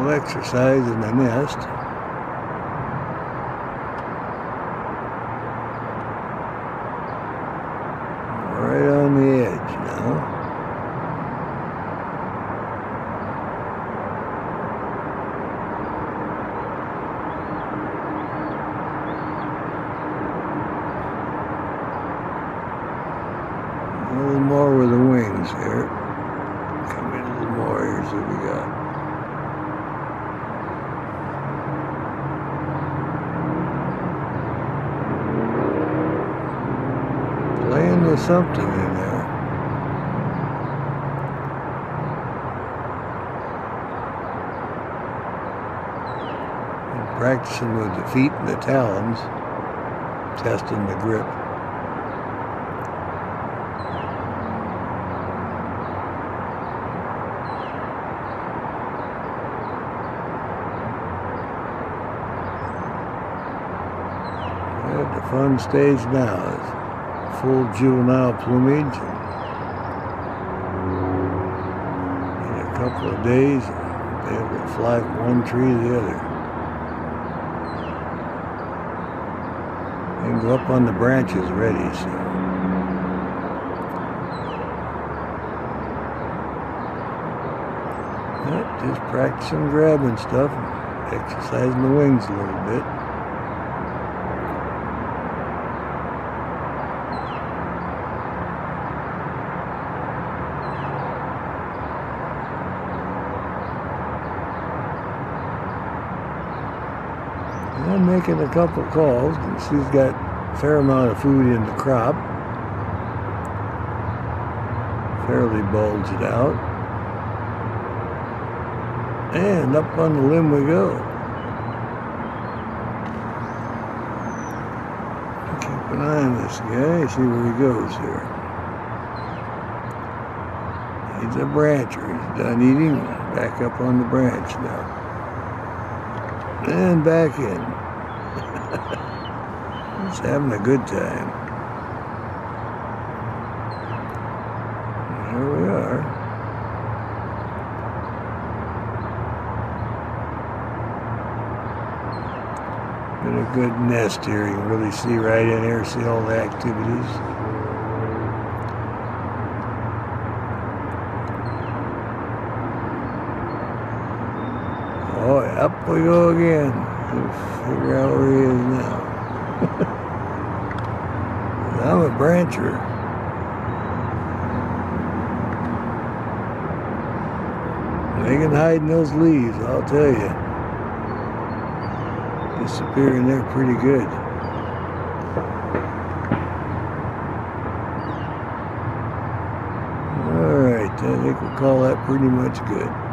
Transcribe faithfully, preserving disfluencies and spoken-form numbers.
little exercise in the nest. Right on the edge now. A little more with the wings here. Come in a little more. Here's what we got. Playing with something in there. And practicing with the feet and the talons, testing the grip. At the fun stage now is full juvenile plumage. In a couple of days, they will fly from one tree to the other. They can go up on the branches ready, so. Yep, just practicing grabbing stuff, exercising the wings a little bit. I'm making a couple calls, and she's got a fair amount of food in the crop. Fairly bulged out. And up on the limb we go. Keep an eye on this guy, see where he goes here. He's a brancher. He's done eating. Back up on the branch now. And back in. He's having a good time. Here we are. Been a good nest here. You can really see right in here, see all the activities. Oh, up we go again. We'll figure out where he is now. I'm a brancher. They can hide in those leaves, I'll tell you. Disappear in there pretty good. Alright, I think we'll call that pretty much good.